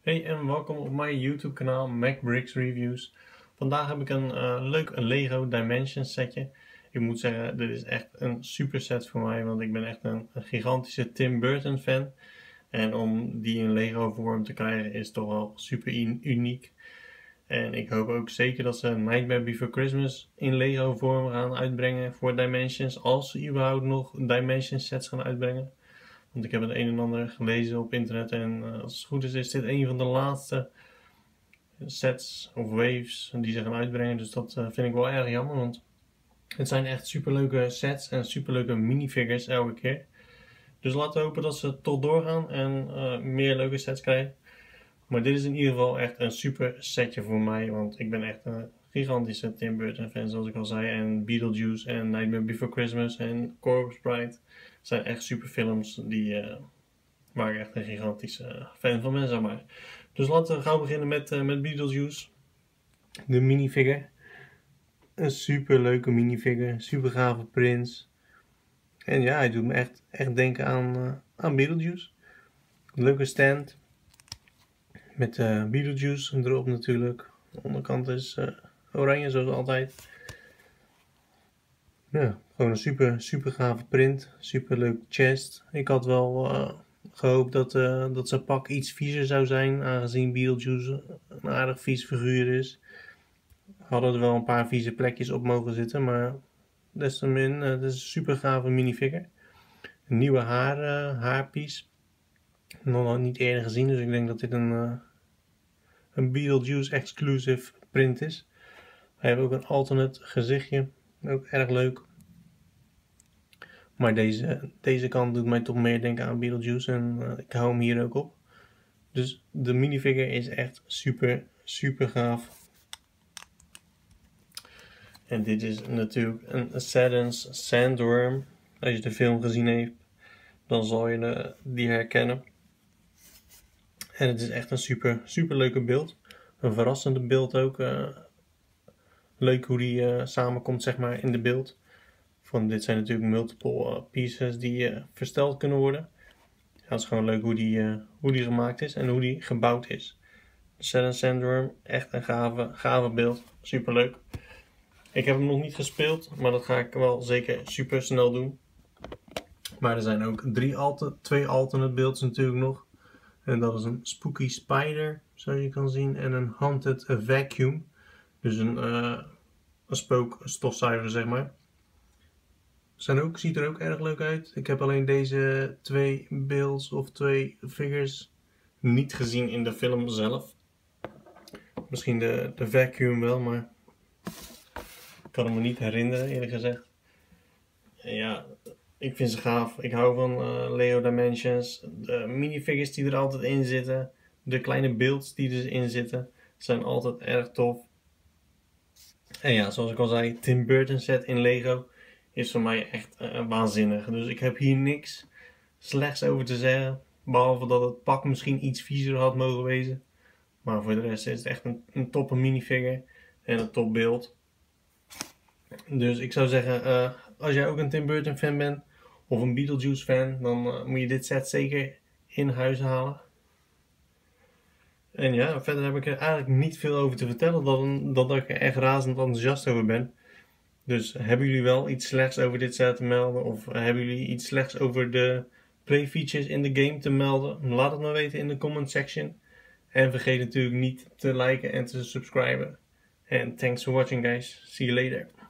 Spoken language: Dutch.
Hey en welkom op mijn YouTube kanaal MacBricks Reviews. Vandaag heb ik een leuk Lego Dimensions setje. Ik moet zeggen, dit is echt een super set voor mij, want ik ben echt een gigantische Tim Burton fan. En om die in Lego vorm te krijgen is toch wel super uniek. En ik hoop ook zeker dat ze Nightmare Before Christmas in Lego vorm gaan uitbrengen voor Dimensions, als ze überhaupt nog Dimensions sets gaan uitbrengen. Want ik heb het een en ander gelezen op internet en als het goed is dit een van de laatste sets of waves die ze gaan uitbrengen. Dus dat vind ik wel erg jammer, want het zijn echt superleuke sets en superleuke minifigures elke keer. Dus laten we hopen dat ze tot doorgaan en meer leuke sets krijgen. Maar dit is in ieder geval echt een super setje voor mij, want ik ben echt een gigantische Tim Burton fan, zoals ik al zei. En Beetlejuice en Nightmare Before Christmas en Corpse Bride zijn echt super films waar ik echt een gigantische fan van ben, zeg maar. Dus laten we gauw beginnen met Beetlejuice. De minifigure. Een super leuke minifigure, super gave prints. En ja, hij doet me echt denken aan Beetlejuice. Leuke stand. Met Beetlejuice erop natuurlijk. De onderkant is oranje zoals altijd. Ja, gewoon een super gave print. Super leuk chest. Ik had wel gehoopt dat zijn pak iets viezer zou zijn, aangezien Beetlejuice een aardig vies figuur is. Hadden er wel een paar vieze plekjes op mogen zitten, maar desalniettemin, het is een super gave minifigure. Een nieuwe haarpiece. Nog niet eerder gezien, dus ik denk dat dit een Beetlejuice exclusive print is. Hij heeft ook een alternate gezichtje, ook erg leuk. Maar deze kant doet mij toch meer denken aan Beetlejuice en ik hou hem hier ook op. Dus de minifigure is echt super gaaf. En dit is natuurlijk een Saturns Sandworm. Als je de film gezien heeft, dan zal je die herkennen. En het is echt een super leuke beeld. Een verrassende beeld ook. Leuk hoe die samenkomt, zeg maar, in de beeld. Dit zijn natuurlijk multiple pieces die versteld kunnen worden. Ja, het is gewoon leuk hoe die gemaakt is en hoe die gebouwd is. De Saturn Sandworm, echt een gave beeld. Super leuk. Ik heb hem nog niet gespeeld, maar dat ga ik wel zeker super snel doen. Maar er zijn ook twee alternate beelds natuurlijk nog. En dat is een Spooky Spider, zoals je kan zien, en een Haunted Vacuum. Dus een spookstofzuiger, zeg maar. Ziet er ook erg leuk uit. Ik heb alleen deze twee beelds of twee figures niet gezien in de film zelf. Misschien de vacuum wel, maar ik kan hem me niet herinneren, eerlijk gezegd. En ja, ik vind ze gaaf. Ik hou van Lego Dimensions. De minifigures die er altijd in zitten. De kleine beelds die erin zitten. Zijn altijd erg tof. En ja, zoals ik al zei, Tim Burton set in Lego is voor mij echt waanzinnig. Dus ik heb hier niks slechts over te zeggen. Behalve dat het pak misschien iets viezer had mogen wezen. Maar voor de rest is het echt een toppe minifigure. En een top beeld. Dus ik zou zeggen, als jij ook een Tim Burton fan bent. Of een Beetlejuice fan. Dan moet je dit set zeker in huis halen. En ja, verder heb ik er eigenlijk niet veel over te vertellen. Dat ik er echt razend enthousiast over ben. Dus hebben jullie wel iets slechts over dit set te melden? Of hebben jullie iets slechts over de play features in de game te melden? Laat het maar weten in de comment section. En vergeet natuurlijk niet te liken en te subscriben. En thanks for watching guys. See you later.